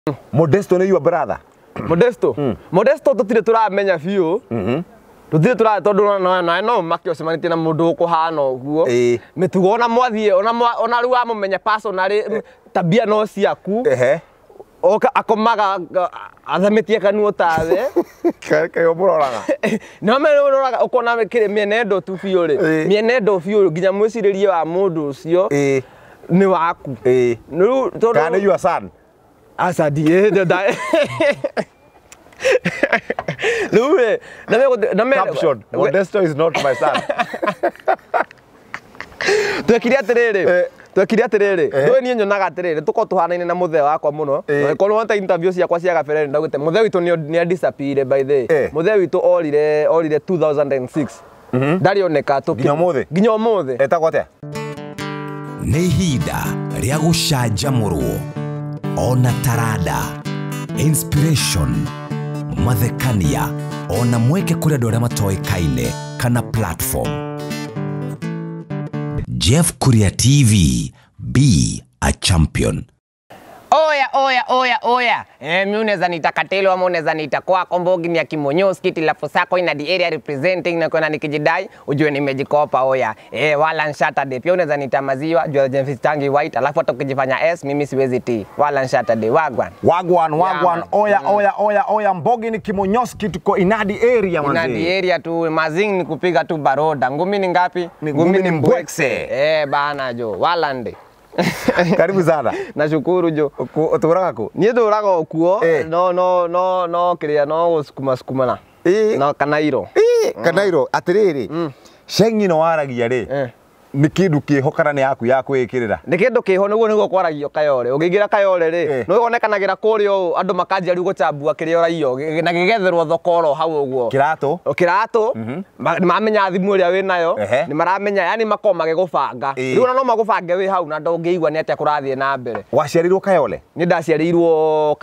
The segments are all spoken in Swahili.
Modesto ni your brother. Modesto. Modesto tutire turamenya biu. Tutire tura tondu no makio semanite na mundu kuhana uguo. Mitugo ona mwathie ona ruwa mumenya personally tabia no ciaku. Oka akomaga athamitie kanuo tawe. Kayo muroraga. No me muroraga ukona kire mienendo tu biu ri. Mienendo biu nginya mwiciririe wa mundu ucio. Ni waku. Nu tondu kana you son. Asadi da. Lure, caption, Modesto is not my son. Twekire atiriri. Ndwe ni nyonaga atiriri tuko tuhanaine na muthe wakwa muno. Kono wanta interview ciakwa cia gabere ndagute muthe witu ni disappeared by the. Muthe witu orire 2006. Ndari oneka tu ginya muthe. Etagwo atia? Nĩ ihinda rĩa gũcanjamũrwo, ona tarada, inspiration, mathekania, ona mweke kũrĩ andũ arĩa matoĩkaine kana platform. Jeff Kuria TV, be a champion. Oya. Mimi unaweza niita Kartelo ama unaweza niita kwa Kombogi ni Kimonyo skiti la Fosako ina the area representing na kuna nikijidai ujue nimejikopa oya. Wala Saturday pia unaweza niita Maziwa jua James Tangi White alafu atakujifanya S mimi siwezi T. Wala Saturday wagwan. Oya Mbogi ni Kimonyoski tuko inadi area manzi. Inadi area tu mazing ni kupiga tu baroda. Ngumi ni ngapi? Ngumi ni mbwekse. Bana jo walande. Karibu sana. Nashukuru jo. Uturaga ku? Ni nduraga kuo. No kiria no sukuma na. No kanairo. Kanairo atiriri. Shengi no waragia ri. Ni kindu kihokana ni yaku ikirira. Ni kindu kiho niguo kwaragio Kayole. Ugingira Kayole ri. No wonekanagira kurio andu makanjia riu guchambua kirio raio na gigetherwo thokoro hau uguo. Kirato. Mamenya thimu ria wi nayo. Ni maramenya yani makoma gigubanga. Riu no magubange wi hau na ndongeigwa ni atia kurathie na mbere. Waciarirwo Kayole? Ni ndaciarirwo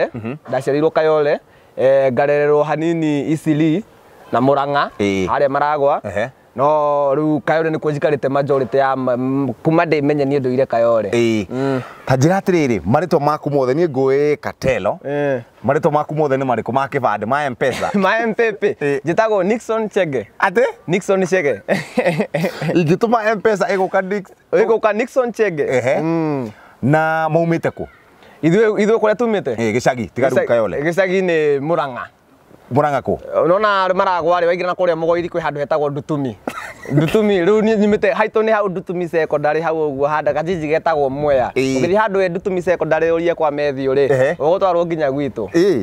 Kayole. Ngarererwo hanini Isili na Muranga. Haria maragwa. No riu Kayole ni kujikarite majority ya kuma ndimenye ni nduire Kayole. Tajira atiriri marito maku mothe ni ngui Kartelo. Marito maku mothe ni mariko ma kibande ma M-Pesa. Ma M-Pesa. Jitago Nixon Chege. Ate? Nixon Chege. Igituma M-Pesa egoka Nixon Chege. Na maumite ku? Ithuĩ kũrĩa tumĩte? Gĩcagi tiga rĩu Kayole. Gĩcagi nĩ Muranga. Muranga ku? Nona maragwa rĩ waingĩra na kũrĩa mũgoiri kwĩ handũ hetagwo Ndutumi. Ndutumi rĩu niĩ nyumĩte haitũ nĩ hau Ndutumi secondary hau ũguo handa gajiji getagwo Mwea. Ũgĩthiĩ handũ Ndutumi secondary ũrie kwa Methiũ rĩ ũgũtwarwo nginya gwitũ.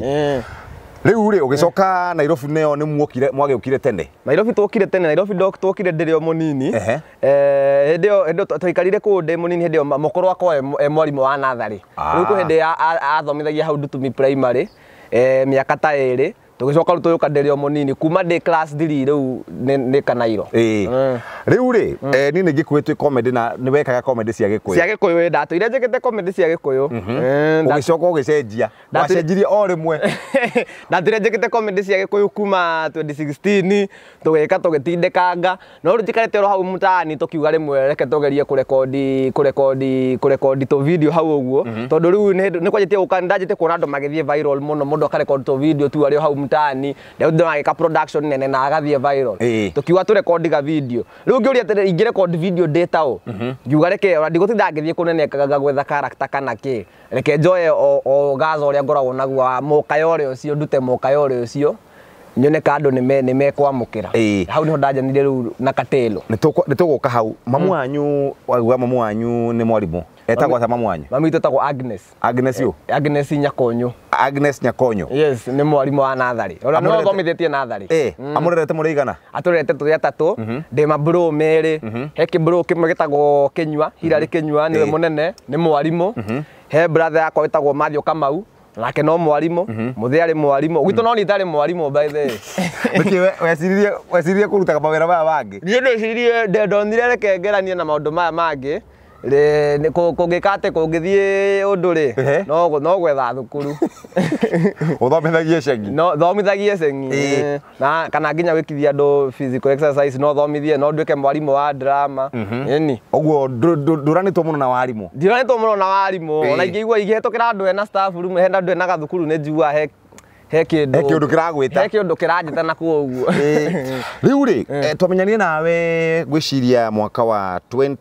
Rĩu rĩ ũgĩcoka Nairobi neo nĩ mwagĩũkire tene? Nairobi twokire tene, Nairobi twokire ndĩrĩ o mũnini. Hĩndĩ ĩyo twaikarire kũu ndĩ mũnini hĩndĩ ĩyo mũkũrũ wakwa mwarimũ wa natharĩ. Rĩu kũ hĩndĩ athomithagia hau Ndutumi primary mĩaka ta 2 tugicoka rutoyoka nderio munini kuma ndi class 3 riu ni Kanairo. Riu ri ni ngi kwetwe comedy na ni wekaga comedy cia Gikuyu ndatuire njekete comedy cia Gikuyu. Ugicoka ugicenjia wacenjirie o rimwe. Ndatuire njekete comedy cia Gikuyu kuma 2016 tugeka tugitindekanga no rujikarete ro hau mutaani tukiuga rimwe reke tugerie kurekodi to video hau uguo tondu riu ni kwajetie ukandajetie kuona andu magithie viral muno mundu akarekodi to video tu ari hau mtaani ndio ndagika production nene na agathie viral tukiwa tu record ga video riu ngiuria tere ingire record video data o ngiuga reke ndigutitha ngithie kunenekaga gwetha character kana ki reke njoye o gazo ria ngoragwo naguo Mukayole ucio ndute Mukayole ucio nyone kando ni mekwamukira hau niho ndajanire riu na Kartelo nituguka hau mamu wanyu wauga mamu wanyu ni mwarimu etagwo ta mamu wanyu mami tetagwo Agnes yo Agnes Nyakonyo yes ni mwarimu wa nathari ora no thomithetie nathari amurerete mureigana aturete turi atatu ndi mabro meri heki bro kimwe gitagwo Kinyua Hilary Kinyua ni munene ni mwarimu he brother yakwa wetagwo Mathio Kamau nake no mwarimu muthia ari mwarimu gwito no nitari mwarimu by the nikiwe weciririe kuruta mawira maya mangi ni ndecirie ndonire reke ngeranie na maundu maya mangi ni kungikate kungithie undu ri no gwetha thukuru uthomithagie cengi no thomithagie cengi na kana nginya wikithia andu physical exercise no thomithie no nduike mwarimu wa drama yani oguo nduranitwo muno na warimu ndiranitwo muno na warimu na ingĩigua igĩhetũkĩra andũ ena staff room hena andũ ena gathukuru nĩ njua he kĩndũ kĩranjĩta na kuoguo rĩu rĩ twamenyanie nawe gwĩciria mwaka wa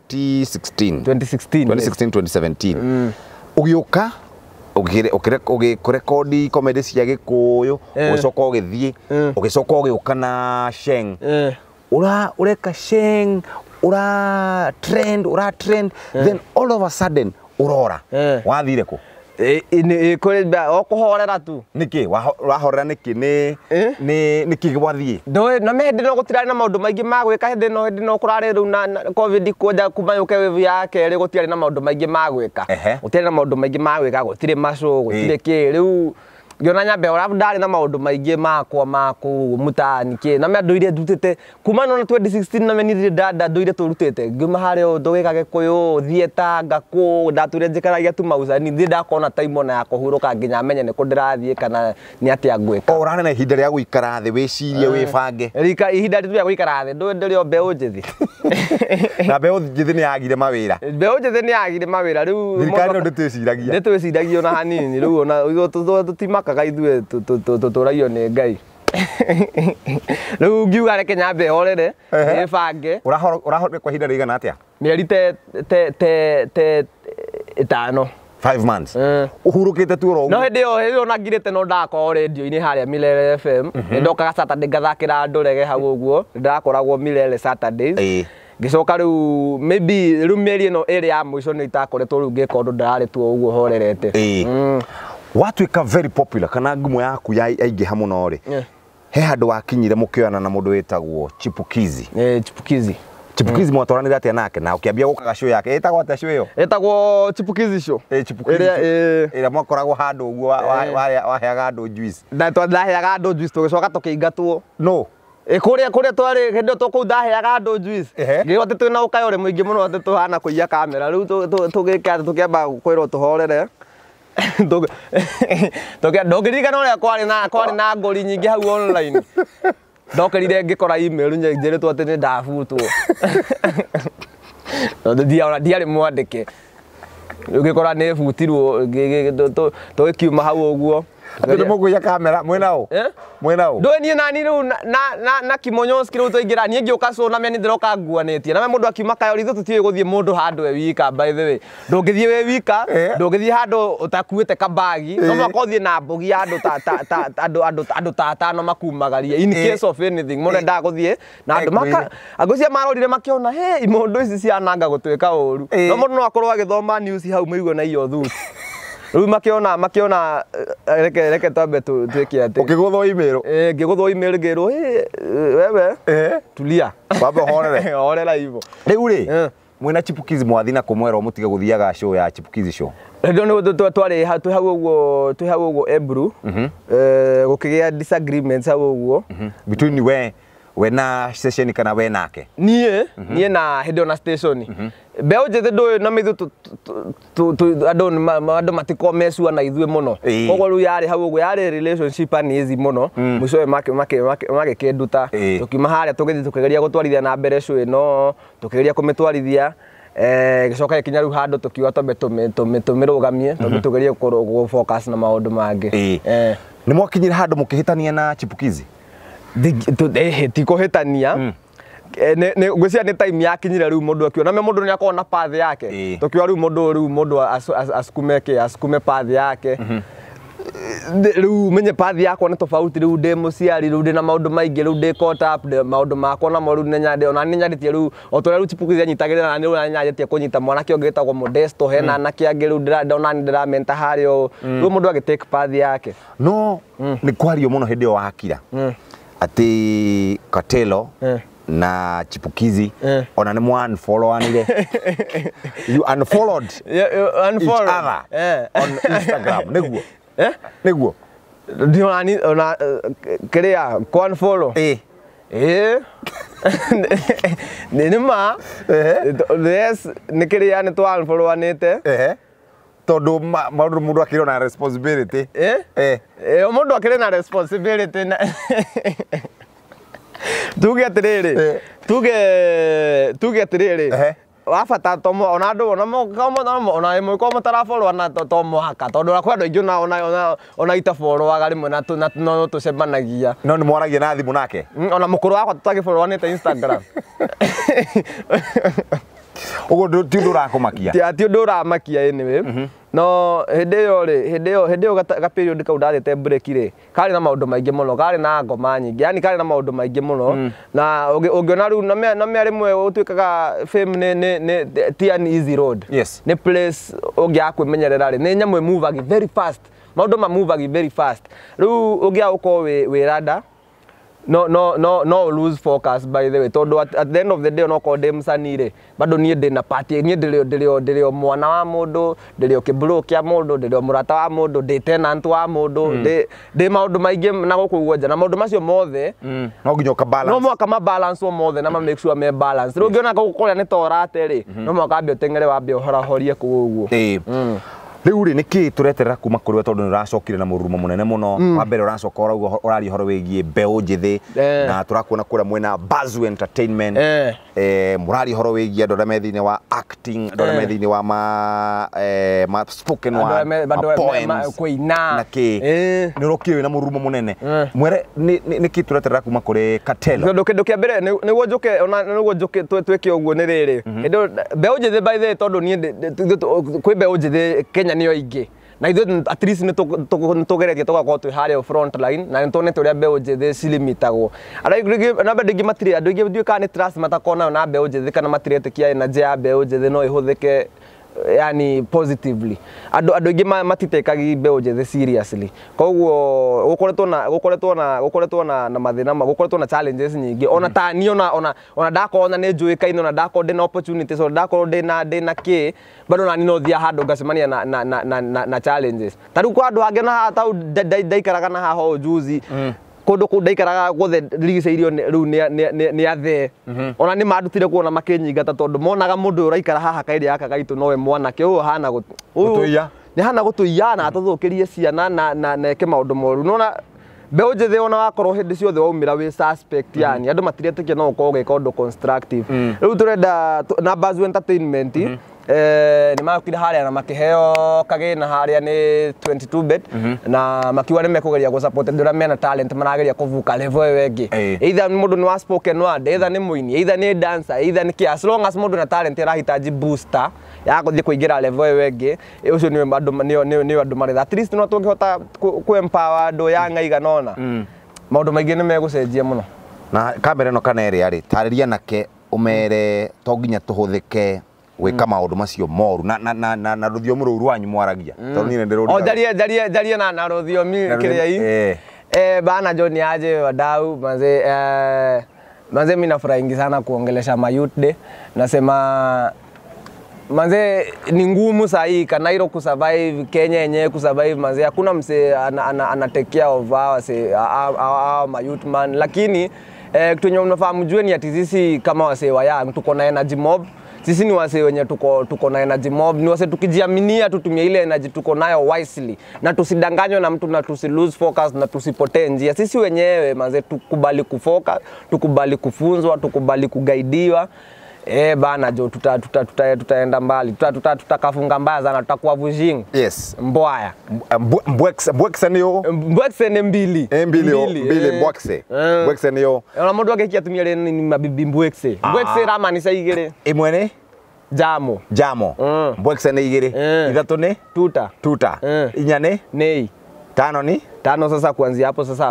2016 ũgĩũka ũgĩkũrekodi comedy cia Gĩkũyũ ũgĩcoka ũgĩthiĩ ũgĩcoka ũgĩũka na Sheng ũreka Sheng trend then all of a sudden urora wathire ku okuhorera tu niki wahorera niki niki gwathie na mehende no gutirari na maundu maingi magwika hindi no kurari riu na covid kuja kumayuke wevu yake ri gutiari na maundu maingi magwika gutiari na maundu maingi magwika gutire masho gutire ki riu Giona nyambe ora ndari na maundu maingi makwa maku mutani ki na me nduire ndutite kuma no 2016 na me nithire dada nduire turutite ngima hari undu wika Gikuyu thieta ngaku ndature njikaragia tu mauza ni nthi ndakona time ona ya kuhuruka nginya menye ni kundirathie kana ni atia ngwika ora na ihinda ria guikara thi wicirie wibange rika ihinda ria guikara thi nduri mbeu njithi na mbeu njithi ni yagire mawira mbeu njithi ni yagire mawira riu thirikari nditwiciragia ona hanini riu ona tutimakaga ithue tuturagio ni Ngai riu ngiuga reke nyambe horere ibange urahorere kwa ihinda rigana atia mieri te 5 5 months uhurukite tu ro no hindi yo nagirite no ndako radio-ini haria Milele FM ndokaga Saturday ngathakira andu rege hau uguo ndakoragwo Milele Saturdays gicoka riu maybe riu mieri no eri ya mwico ni itakoretwo riu ngika undu ndarari tu uguo horerete watuika very popular kana ngumo yaku yaingiha muno ri he handu wakinyire mukioana na mundu wetagwo Chipukizi Chipukizi mwatwaranire atia nake na ukiambia gukaga show yake etagwo atia show iyo etagwo Chipukizi show Chipukizi ira mwakoragwo handu uguo waheaga andu juice ndaheaga andu juice tugicoka tukiingatwo no kuria twari hendo tuku ndaheaga andu juice ngihote twina ukayore muingi muno ati tuhana kuiya kamera riu tugika tukiamba kwirwo tuhorere ndogirikana uria kwari na ngori nyingi hau online ndokerire ngikora email njiritwo ati ni ndabutwo ndiari mwandike ngikora ni butirwo tugikiuma hau uguo muguya kamera mwenao ndoni nani riu na kimonyoski riu tuingira nie ngioka so na me ndiroka nguanetie na me mundu akiuma Kayole ithu tutie guthie mundu handu we wika by the way ndungithie we wika ndungithie handu utakuite kabagi no makothie na mbogi andu tatano makumagaria in case of anything mundu ndaguthie na andu agucia marorire makiona he imundu ici ciananga gutwika uru no mundu no akorwo agithoma news hau muigwe na iyo thu riu makiona reke twambe twike ati ukiguthwo email ngiguthwo email ngirwo wewe tulia baba horera hivyo riu ri mwina Chipukizi mwathina kumwera mutige guthiaga show ya Chipukizi show ndio twari hau uguo Ebru gukigia disagreements hau uguo between we na station kana we nake nie na hindi ona station mbeu njithi ndu na mithu andu matikomesua na ithue muno koguo riu yari hau uguo yari relationship ani easy muno mwico magikinduta tukiuma haria tugithi tukigeria gutwarithia na mbere show ino tukigeria kumitwarithia gicoka ikinya riu handu tukiuga tumirugamie tugerie ku focus na maundu mangi ni mwakinyira handu mukihitania na Chipukizi tikuhitania ngwiciria ni time yakinyire riu mundu akiona me mundu ni akona path yake tukiwa riu mundu asukume path yake riu menye path yako ni tofauti riu ndi muciari riu ndi na maundu maingi riu ndi caught up maundu makwa na riu ni nyande ona ni nyandĩtie riu otore riu Chipukizi anyitagirira na ni riu nyandĩtie kunyita mwanake ungitagwo Modesto hena anake angi riu ndona ni ndiramenta hario riu mundu agitake path yake no ni kwario muno hindi o hakira ati Kartelo na Chipukizi ona ni unfollowanire you unfollowed each other on Instagram niguo ndio ona kiria unfollow Nima. Yes, nikiria ni twa follow anete. Tondu mundu akiri na responsibility. Mundu akiri na responsibility na tuge atiriri wafata tomo ona andu ona imwe ko mutara follow na tomo haka tondu akwa andu ingi ona ita follow aga rimwe na no tucemanagia no ni mwaragia na thimu nake ona mukuru wakwa tutagi follow anete Instagram ugo ti ndurakumakia ti nduramakia anyway no hede yo ga period ka udalete break ri kari na maundu maingi muno kari na ngoma nyingi yani kari na maundu maingi muno na ungiona riu na me rimwe utwikaga fame ne ti an easy road ni place ungia kwimenyerera ri ni nyamwe move agi very fast maundu ma move agi very fast riu ungia uko we rada no lose focus by the way tondu at the end of the day no ko dem sanire bado nie ndina party nie ndelio mwana wa mundu ndelio kibro kia mundu ndelio murata wa mundu ndi tenant wa mundu ndi maundu maingi na gukuguo nja na maundu macio mothe no nginya ka balance no mwaka ma balance o mothe na ma make sure me balance ru ngiona gukuria ni torate ri no mwaka ambio tengere wambie horahorie kuguo riu ri niki tureterera kuma kuri tondu ni racokire na murumo munene muno wa mbere uracoka urari horo wigie mbeu njithi na turakuona kura mwena Bazu Entertainment murari horo wigie andu aria methine wa acting andu aria methine wa ma spoken word kuina naki ni rokire na murumo munene mwere niki tureterera kuma kuri Kartelo ndo kia mbere niguo njuke tweke uguo ni riri mbeu njithi by the tondu ni kwi mbeu njithi Kenya niyo ingi na ithu at least ni tugeretie tugakorwo twi haria front line na nituonete uria mbeu njithi cilimitagwo na bado ingi matiri andu ingi ndiu kana ni trust matakona na mbeu njithi kana matiretikia energy ya mbeu njithi no ihuthike yani positively andu ingi matitekagi mbeu njithi seriously koguo gukoretwo na mathina gukoretwo na challenges nyingi ona ta ni ona ndakona ni njuikaine ona ndakona ndina opportunities ona ndakona ndina ki bado na ni no thia handu ngacemania na challenges tariu kwa andu angi na hata ndaikaraga na haho juzi kundu kundaikaraga gothe rigicairio riu ni athe ona ni mandutire kuona makinyingata tondu monaga mundu uraikara haha kairi yaka gaitu nowe mwanake uyu hana gutuiya ni hana gutuiya na atuthukirie ciana na eke maundu moru nona mbeu njithi ona wakorwo hindi ciothe waumira wi suspect yani andu matiretikia no ukorwo gika undu constructive riu turenda na Bazu Entertainment ni makire haria na makiheo kagina haria ni 22 bet na makiwa ni mekugeria go support ndura mena talent marageria kuvuka level wengi either mundu ni wa spoken word either ni muini either ni dancer either ni ki as long as mundu na talent irahitaji booster ya guthie kuingira level wengi ucio ni andu maretha at least no tungihota ku empower andu ya ngaiga nona maundu maingi ni megucenjia muno na kamera no kana eri ari tariria nake umere to nginya tuhuthike gwika maundu macio moru na ruthiomi ruru rwanyu mwaragia tondu ni ndiruri daria na ruthiomi kiria bana John aje wadau manze mimi nafurahi sana kuongelesha mayouth day nasema manze ni ngumu sahi Kanairo kusurvive Kenya yenyewe kusurvive manze hakuna mse ana take care of our mayouth man lakini kitu yenye unafahamu jue ni ati sisi kama wase waya tuko na energy mob sisi ni wase wenye tuko na energy mob ni wase tukijiaminia tutumie ile energy tuko nayo wisely na tusidanganywe na mtu na tusi lose focus na tusipotee njia sisi wenyewe manze tukubali kufocus tukubali kufunzwa tukubali kugaidiwa bana jo tutaenda mbali tutakafunga mbaya sana tutakuwa vujing mbwaya mbwekse ni mbili mbwekse niyo ona mundu agekia tumia ni mabibi mbwekse rama ni saigire imwene jamo mbwekse ni igire ithatu ni tuta inya ni nei tano sasa kuanzia hapo sasa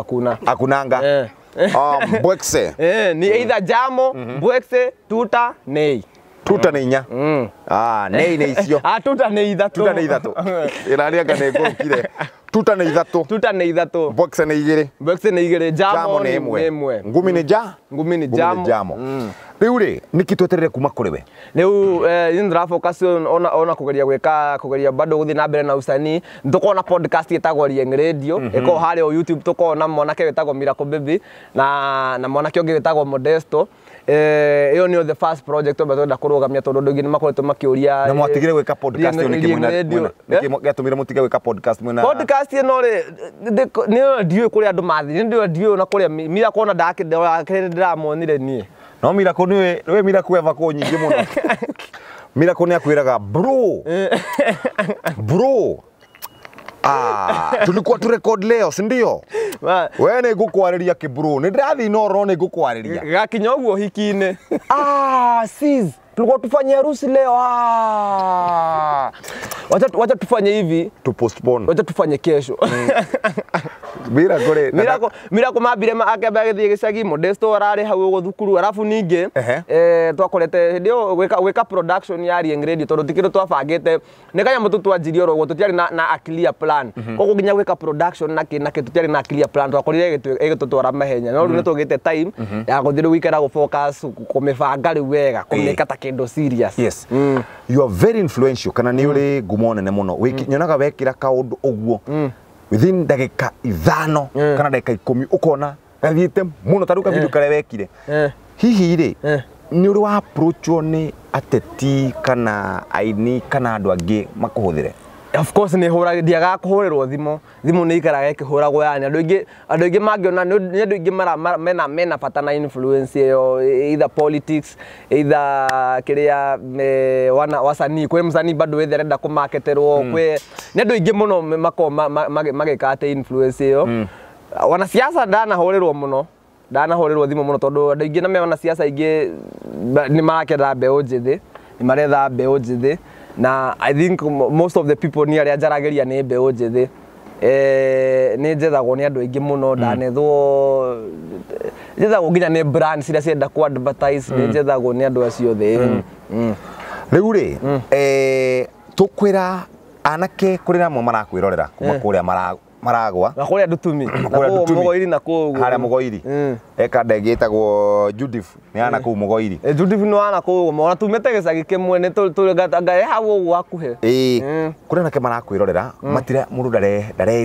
hakunanga mbwekse ni either jamo mbwekse tuta nei tuta nä inya nä icio tuta nä ithatå ĩrarĩa kana ĩngũrũkire tuta nä ithatå boxe nä igĩrĩ jamo nä ĩmwe ngumi nä jamo rä u rä nä kä tweterere kuma kå rä we rä u nä ona kå geria bado gå thiä na mbere na usanii nä tå korwo na podcast ĩtagwo Rieng Radio ĩkorwo harä o YouTube tå korwo na mwanake wĩtagwo Miracle Baby na mwanake ũngĩ wĩtagwo Modesto ĩyo nĩyo the first project twenda kũrũgamia tondũ andũ aingĩ nĩ makoretwo makĩũria na mwatigire gwĩka podcast ĩyo nĩkĩ gĩatũmire mũtige gwĩka podcast mwena podcast ĩno rĩ nĩyo ndiũĩ kũrĩa andũ mathiĩ nĩyo ndiũĩ na kũrĩa Miracle ona ndĩramonire niĩ no Miracle nĩwe Miracle eva kũ nyingĩ mũno Miracle nĩ akwĩraga bro tulikuwa tu record leo si ndio wewe nĩ ngũkwarĩria kĩbro nĩ ndĩrathiĩ Noro nĩ ngũkwarĩria gakinya ũguo hiki-inĩ sis tulikuwa tufanye harusi leo wacha tufanye hivi to postpone wacha tufanye kesho Miracle mambire akĩamba agĩthiĩ gĩcagi Modesto ararĩ hau ũguo thukuru arabu ningĩ twakorete hĩndĩ ĩyo gwĩka production ya Rieng Radio tondũ tikĩrĩ twabangĩte nĩ kanyamũ twanjirie oro ũguo tũtiarĩ na clear plan koguo nginya gwĩka production na tũtiarĩ na clear plan twakorire ĩgĩtũtwara mahenya no rĩu nĩ tũgĩte time ya gũthiĩ rĩu gũikara gũ-focus kũmĩbanga rĩu wega kũmĩka ta kĩndũ serious yes you are very influential kana nĩ ũrĩ ngumo nene mũno nyonaga wekĩra kaũndũ ũguo within ndagĩka 5 kana ndagĩka 10 ũkona gathiĩte mũno tarĩu kavideo karĩa wekire hihi rĩ nĩ ũrĩ wa approachwo nĩ ateti kana aini kana andũ angĩ makũhũthĩre of course nĩ ndiagaga kũhũrĩrwo thimũ nĩ ikaraga ĩkĩhũragwo yani andũ aingĩ mangĩona nĩ andũ aingĩ mena bata na influence ĩyo either politics either kĩrĩa wasanii kwĩ mũsanii bado wethe arenda kũmaketerwo kwĩ nĩ andũ aingĩ mũno magĩka atĩ influence ĩyo wanasiasa ndanahũrĩrwo thimũ mũno tondũ andũ aingĩ na me wanasiasa aingĩ nĩ maraketha mbeũ njĩthĩ nĩ maretha mbeũ njĩthĩ na I think most of the people ni arĩa njaragĩria nĩ mbeũ njĩthĩ nĩ njethagwo nĩ andũ aingĩ mũno ndanethwo njethagwo nginya nĩ brand ciria cienda ku advertise nĩ njethagwo nĩ andũ acio thĩ rĩu rĩ tũkwĩra anake kũrĩ namwe marakwĩrorera kuma kũrĩa maragwa na kũrĩa Ndutumi Mũgoiri na kũu harĩa Mũgoiri eka ndege ĩtagwo Judith nĩ ana kũu Mũgoiri Judith nĩ ana kũu mona tumĩte gĩcagi kĩmwe nĩ tũgae hau ũguo hakuhĩ kũrĩ anake marakwĩrorera matira mũndũ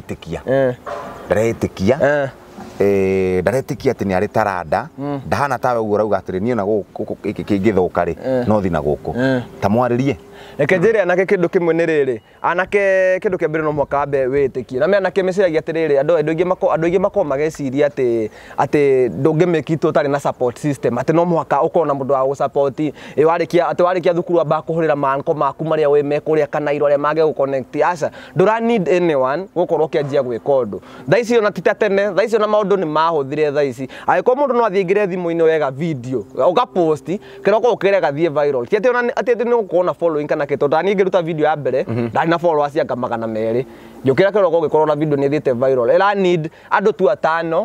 ndaretĩkia atĩ nĩ arĩ taranda ndahana tawe ũguo rauga atĩrĩ niĩ na gũkũ kĩngĩthũka rĩ no thiĩ na gũkũ ta mwarĩrie reke njĩre anake kĩndũ kĩmwe nĩ rĩrĩ anake kĩndũ kĩa mbere no mũhaka wambe wĩtĩkie na me anake meciragia atĩrĩrĩ andũ aingĩ makorwo mageciria atĩ ndũngĩmĩki ũtarĩ na support system atĩ no mũhaka ũkorwo na mũndũ wa gũsupport warĩkia thukuru wamba kũhũrĩra manko maku marĩa wĩ me kũrĩa kana iro arĩa mangĩ gũconnect aca ndũra need anyone gũkorwo ũkĩanjia gwĩka ũndũ thaa ici ona ti ta tene thaa ici ona maũndũ nĩ mahũthire thaa ici angĩkorwo mũndũ no athiĩ aingĩre thimũ-inĩ wega video ũgapost kĩroko ũkĩre gathiĩ viral ti atĩ nĩ ũgũkorwo na following kana kĩtũ ndani ngĩruta video ya mbere ndarĩ na followers anga 200 ngĩũkĩra kĩroko ũgĩkorwo na video nĩ ĩthiĩte viral ĩra need andũ tu 5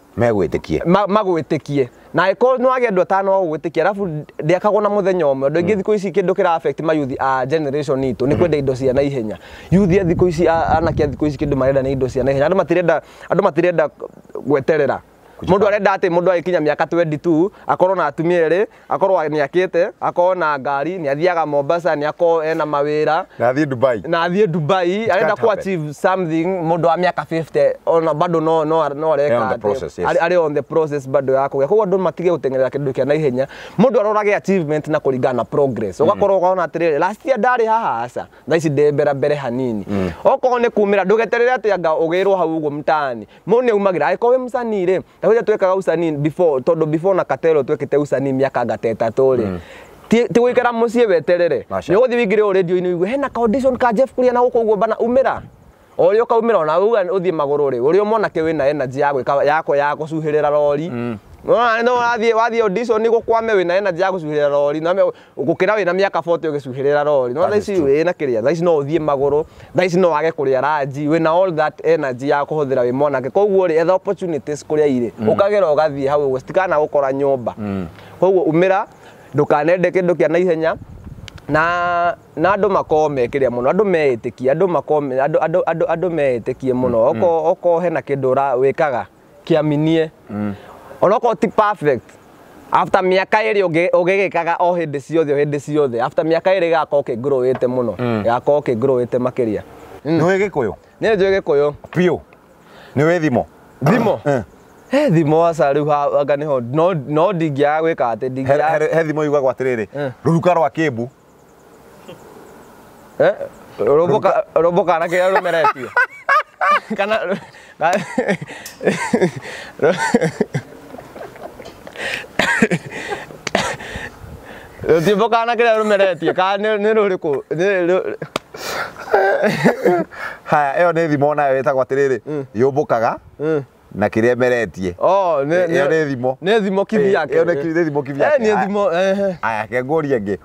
magwĩtĩkie na ĩkorwo nĩ wagĩa andũ 5 gũgwĩtĩkia arabu ndĩakagwo na mũthenya ũmwe andũ aingĩ thikũ ici kĩndũ kĩra affect my youth generation itũ nĩ kwenda indo cia naihenya youth ya thikũ ici anake thikũ ici kĩndũ marenda nĩ indo cia naihenya andũ matirenda gweterera mundu arenda ati mundu akinya miaka 22 akorwo na atumia eri akorwo ni akite akorwo na ngari ni athiaga Mombasa ni akorwo ena mawira na athie Dubai arenda ku achieve something mundu wa miaka 50 ona bado no areka ari on the process bado yako kwa andu matige gutengerera kindu kia naihenya mundu arorage achievement na kuringana progress ugakorwo ukaona atiri last year ndari haha asa thaici ndembera mbere hanini okorwo ni kumira ndugeterere ati anga ugirwo hau uguo mtaani mundu ni umagira akorwo musanii ri Tuja twekaga usanii before na Kartelo twekite usanii miaka 3 ri ti gwikara mucie weterere ni guthi wingire radio-ini igu hena ka audition ka Jeff Kuria na guko uguo bana umira orio ka umira na uthie maguru ri urio monake wina energy ya gwika ya gucuhirira rori no wathie audition ni gukwame wina energy ya gucuhirira rori na gukira wina miaka 40 ugicuhirira rori no thaici wina kiria thaici no uthie maguru thaici no wage kuria raji wina all that energy ya kuhuthira wi monake koguo ri etha opportunities kuria ire ukagera ugathie hau gustikana gukora nyumba koguo umira ndukanende kindu kia naihenya na andu makome kiria muno andu meetikie andu makome andu meetikie muno oko hena kindu wikaga kiaminie onoko ti perfect after miaka iri ugigikaga o hindi ciothe after miaka iri gako growete muno gako growete makiria ni we Gikuyu ni njui Gikuyu pio ni we thimo thimo asa riu anga niho no ndingia gwika ati ndingia he thimo yugagwo atiriri ruruka rwa Kimbu roboka na kiria rumeretio kana Tiboka na kiria rumeretie ka ni ruriku haya eyo ni thimo nayo wetagwo atiriri yumbukaga na kiria meretie eyo ni thimo kivi yake eyo ni thimo kivi yake ni thimo aya ke ngoria ngi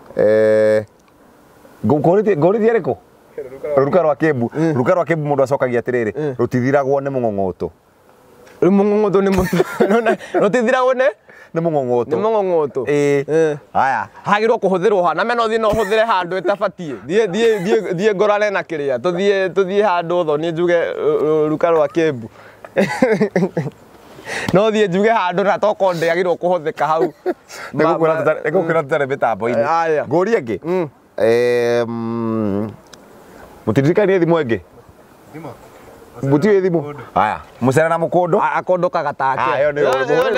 ngoritie riko ruruka rwa Kimbu mundu acokagia atiriri rutithiragwo ni mung'ong'oto ni mutu rutithiragwo ni mung'ong'oto aya hagirwo kuhuthirwo hana meno thie no huthire handu etabatie thie ngorane na kiria tuthie handu tho ni njuge ruruka rwa Kimbu no thie njuge handu na toko ndeagirwo kuhuthika hau nigukwira tutare mitambo-ini nguria ngi mutiririkanie thimu ingi Mutiwe thimu. Haya, mucera na mukondo. Akondo kagatake. Ayo ni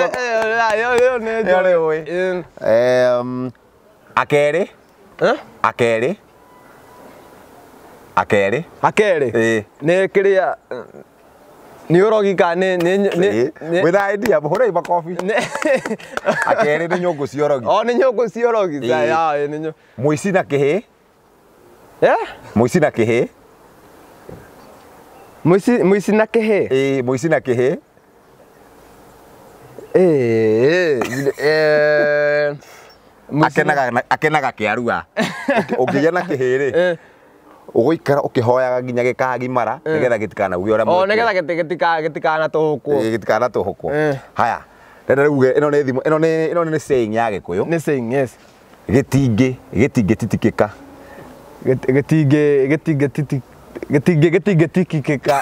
yo. Akere. Akere. Ne kiria ni urogika ni witha idea hore iba coffee. Akere ni nyongo ciorogi. Oh ni nyongo ciorogi. Ya ni nyo. Muici na kihi. Muici na kihi. Muici na kihi. Muici na kihi. Akenaga kiarua. Ukiya na kihiri. Uguikara ukihoyaga nginya gikagimara nigetha gitikana uge ora mo. Nigetha gitikana tuhukwo. Gitikana tuhukwo. Haya. Renda ruge ino ni saying ya Gikuyu. Ni saying, yes. Gitinge titikika. Gitinge titikika.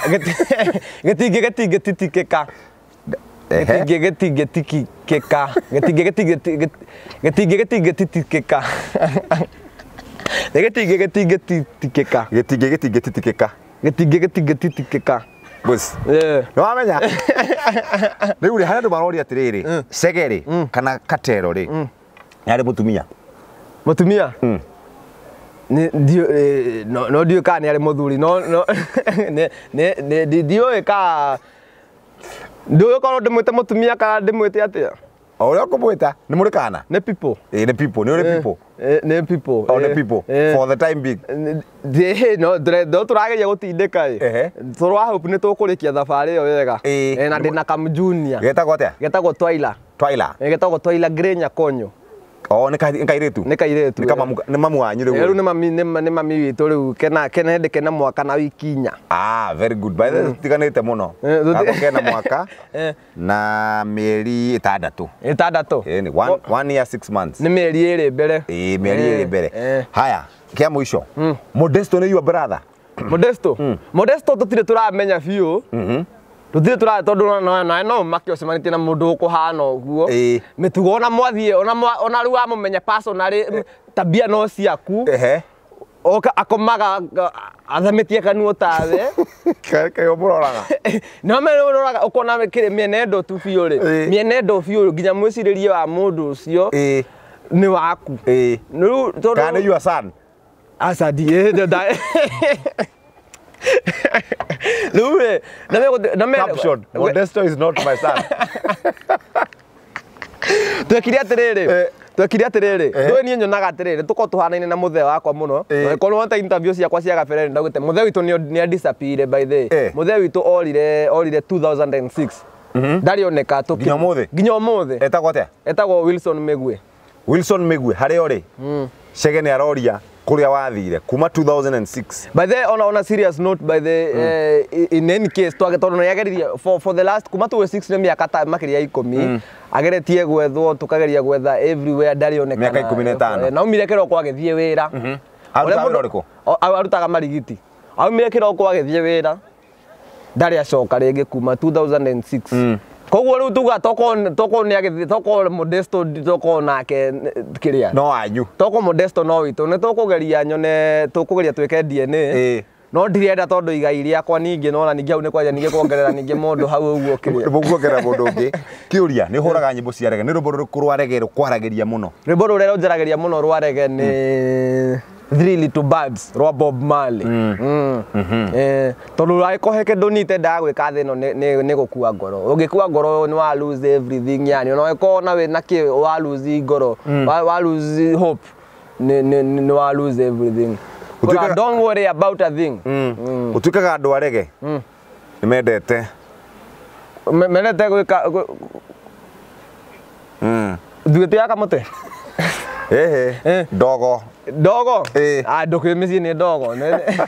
Bus. No amenya. Riu ri handu barori atiriri. Segeri kana Kartelo ri. Yari mutumia. Mutumia? No dio ka ni ari muthuri no ne dio ka dio ko ndimwite mutumia kana ndimwite atia Ora kumwita ni muri kana ne people ne people ni ore people ne people oh ne people for the time being no do turageria gutindika turwa hope ni tukurikia thabari yo wega na ndina kam junior getagwo atia getagwo Twaila getagwo Twaila Grenya Konyo. Oh ni kairetu ni kama ni mamu wanyu riu ni mami witu riu kena hende kena mwaka na wiki inya. Very good. By the way tiganite muno kena mwaka na mieri 6 ni 1 year 6 months ni mieri iri mbere mieri iri mbere. Haya kia muico Modesto ni your brother. Modesto tutire turamenya biu tutire tura tondu no makio semanite na mundu ukuhana uguo mitugo ona mwathie ona riu amumenya personally tabia no ciaku oka akomaga athamitie kanuo tawe kayo muroraga no meroraga ukona kire mienendo tu biu ri mienendo biu nginya mwiciririe wa mundu ucio ni waku riu tondu kana you son asadi Luwe, caption, Modesto is not my son. Twekire atiriri ndwe ni nyonaga atiriri tuko tuhanaine na muthe wakwa muno ko no ta interview ciakwa cia gabere ndagute muthe witu ni disappear by the muthe witu orire 2006 ndarioneka nginya muthe etagwo Wilson Megwe hari ori Chege ni aroria kuria wathire kuma 2006 by the on a serious note by the in any case twagetorwo yageririe for the last kuma 2006 ne miaka ta makiria 10 ageretie gwethwo tukageria gwetha everywhere ndari onekana miaka 15 na umire kiroko agethie wira arutaga marigiti aumire kiroko agethie wira ndari acoka ringi kuma 2006 koguo riu tuga toko ni agethie toko Modesto toko nake kiria no anyu toko Modesto no witu ni tukugeria nyone tukugeria tweke DNA no ndirenda tondu igai riakwa ningi no na ningi au ni kwaja ningi kuongerera ningi mundu hau uguo kiria buguokera mundu ungi kiuria ni huraga nyimbo cia rege ni rumbo rurwa rege rukwarageria muno rumbo rure runjarageria muno rwa rege ni Three Little Birds rwa Bob Marley tondu rai kohe kindu nite ndagwika thino ni gukua ngoro ungikua ngoro ni wa lose everything yani no ikona we na ki wa lose ngoro wa lose hope ni wa lose everything. Don't worry about a thing. Utuikaga andu arege ni mendete gwika duete yaka mote dogo nduki misi ni dogo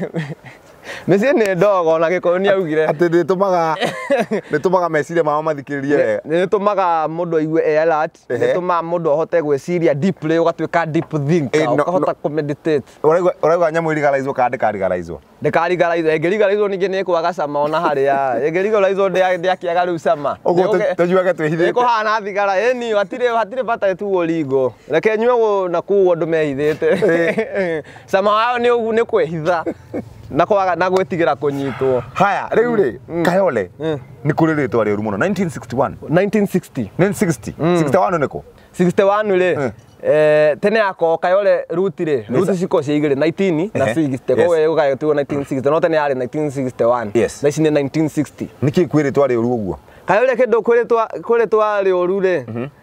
misi ni dogo na giko ni augire ati nitumaga meciria mao mathikiririe wega nitumaga mundu aigue alert nitumaga mundu ahote gweciria deeply ugatwika deep thinker ukahota kumeditate uraiga nyamu irigaraizwo kandi karigaraizwo ndikarigaraizo engerigaraizo ningi ni kwaga cama ona haria engerigaraizo ndiakiaga riu cama uguo tujuage twihithite iko hana thigara eni hatire bata tu ligo reke nywe na kuo ndu mehithite cama wao ni kwehitha na kwaga na gwetigira kunyitwo haya riu ri Kayole ni kuri ritwa riu muno 1961 61 niko 61 ri tene yako Kayole ruti ciko cia igire 19 na 60 kowe ugaye tu 1960 no tene yari 1961 na ici ni 1960 niki kwiritwa riu uguo Kayole kindu kwiritwa riu ri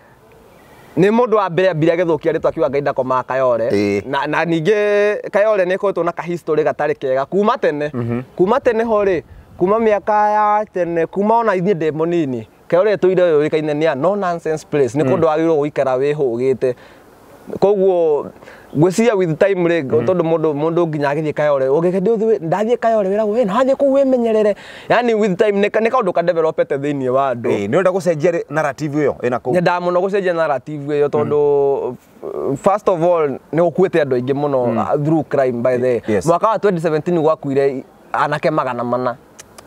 ni mundu wa mbere mbira gethukia ritwa kiwa ngaida koma Kayole na ningi Kayole ni koitwo na ka history gatari kega kuma tene hori kuma miaka ya tene kuma ona ithie de monini Kayole tuire yurikaine ni no nonsense place ni kundu agirwo guikara wihugite koguo gwiciria with time ri tondu mundu nginya agithie Kayole ugikende ndathie Kayole wira we nathie ku wimenyerere yani with time ni kaundu ka developete thiini wa andu ni unda gucenjia narrative iyo ina ku nda muno gucenjia narrative iyo tondu first of all ni ukuite andu aingi muno through crime by the mwaka wa 2017 gwakuire anake magana mana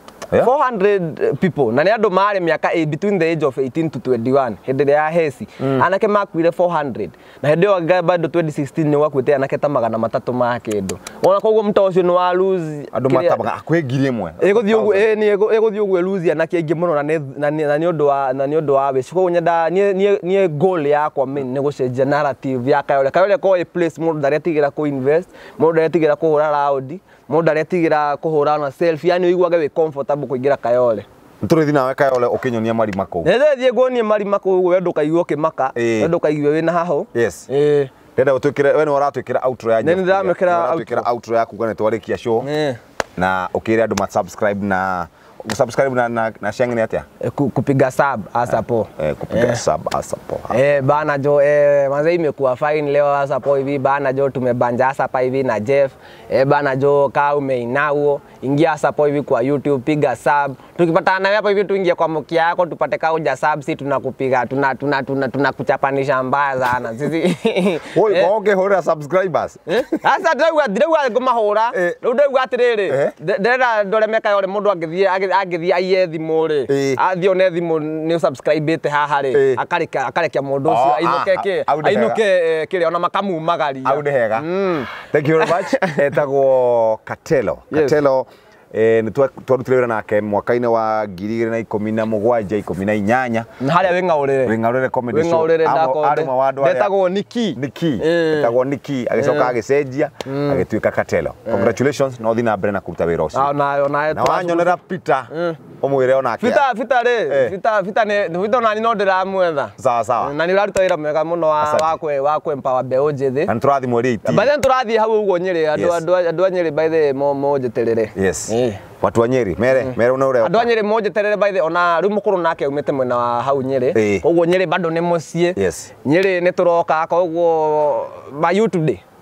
400 people na ni andu mari miaka between the age of 18 to 21 hindi ya hesi anake makuire 400 na hindi yo bado 2016 ni gwakuite anake ta magana matatu ma kindu ona koguo mta ucio ni wa lose andu matabaga akwengire imwe iguthi uguo ni iguthi uguo lose anake aingi muno na ni undu wa we koguo nyenda ni goal yakwa main ni gucenjia narrative ya Kayole ko a place mundu ndaretigira ku invest mundu ndaretigira kuhura round mundu aretigira kuhura na self yani uiguage we comfortable kuingira Kayole nturithi nawe Kayole ukinyonia marima ku thie guonie marima ku we ndukaigua kimaka we ndukaigue wina haho ndenda utwikire we ni uratwikira outro ya nini ndamwikira outro yaku kana twarikia show na ukire andu ma subscribe na shangini atia kupiga sub asapo kupiga sub asapo bana jo manze imekuwa fine leo asapo hivi bana jo tumebanja asapa hivi na Jeff bana jo ka umeinao ingia asapo hivi kwa YouTube piga sub tukipatana hapo hivi tuingie kwa mkia yako tupate ka uja sub si tunakupiga tunakuchapanisha mbaya sana sisi oi ngoge hora subscribers asa ndagwa ngomahura ndagwa atiriri ndera ndoremeka yore mundu agithia aie thimu ri athio ne thimu ni subscribe te haha ri akarekia mundu ucio ainuke kire ona makamu magari au ni hega thank you very much etagwo Kartelo ni twarutire wira nake mwaka-ini wa 2017 18 na haria wingaurire comedy show arima wandu etagwo Niki etagwo Niki agicoka agicenjia agituika Kartelo congratulations no thina mbere na kuruta wira ucio na wanyonera Peter umwire onake Vita nani no ndiramwetha sawa na ni uraruta wira mwega muno wa empower mbeu njithi na turathi mweri 18 bale turathi hau uguo Nyeri andu anyeri by the mo njeterere watu wa Nyeri mere una ure andu anyeri mo njeterere by the ona ru mukuru nake umete mwena wa hau Nyeri koguo Nyeri bado ni mucie Nyeri ni turoka koguo ba YouTube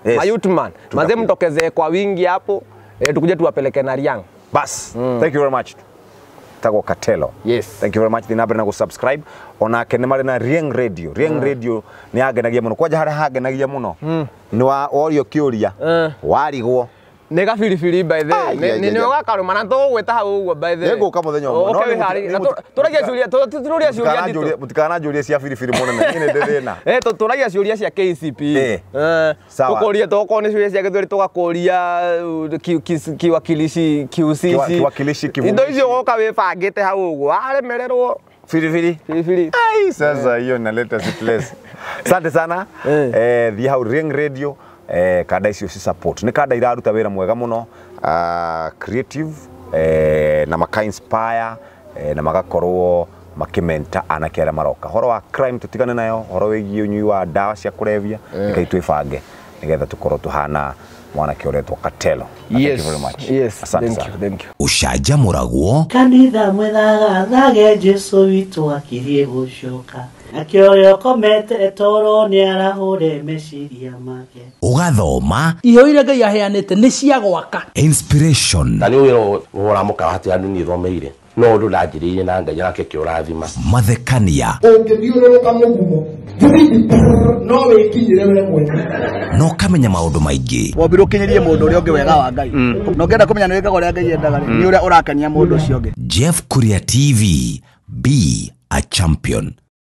Mayutman. Maze mtokeze kwa wingi hapo. Tukuje tuwapeleke na Riang. Bas. Thank you very much. Tago Kartelo. Yes. Thank you very much. Dinabere na go subscribe. Ona kene mari na Riang Radio. Riang Radio ni agenagia muno. Kwaja hara hagenagia muno. Ni wa orio kiuria. Warigwo. Nega filifili by the way. Ni wakaro mana to gweta hau uguo by the way. Nego kama thenyo. Okay hari. Turagia ciuria ndito. Mutikana juria cia filifili muno na ine ndethina. Turagia ciuria cia KCP. Sawa. Tukoria toko ni ciuria cia githuri tugakoria kiwakilishi kiusisi. Kiwakilishi kivu. Indo icio goka wibangite hau uguo. Aremererwo filifili. Ai sasa hiyo inaleta sitless. Asante sana. The how Riang Radio kada icio si support. Ni kada iraruta wira mwega muno, creative na maka inspire na magakorwo makimenta anakera maroka. Horo wa crime tutigane nayo, horo wigi unyui wa dawa cia kurevia, ikaitwibange nigetha tukorwo tuhana mwana kioretwo Kartelo. Yes. Thank you very much. Yes. Thank you. Ucanjamũragwo kanitha mwethaga thage Jesu witu akirie gucoka akioyo komete toro ni arahore meciria make ũgathoma ihoire Ngai aheanĩte nĩ cia gwaka inspiration tani wĩra ũramuka hati andu ni thomeire no ndu ndanjiriire na Ngai yake kĩũrathima mathekania ũngĩthiũrũrũka mũgumo no wĩkinyire we mwene no kamenya maũndũ maingĩ wombirwo kinyirie mũndũ ũrĩa ũngĩ wega wa Ngai no ngenda kũmenya nĩ wĩkaga ũrĩa Ngai endaga nĩ ũrĩa ũrakenia mũndũ ũcio ũngĩ Jeff KURIA TV, be a champion.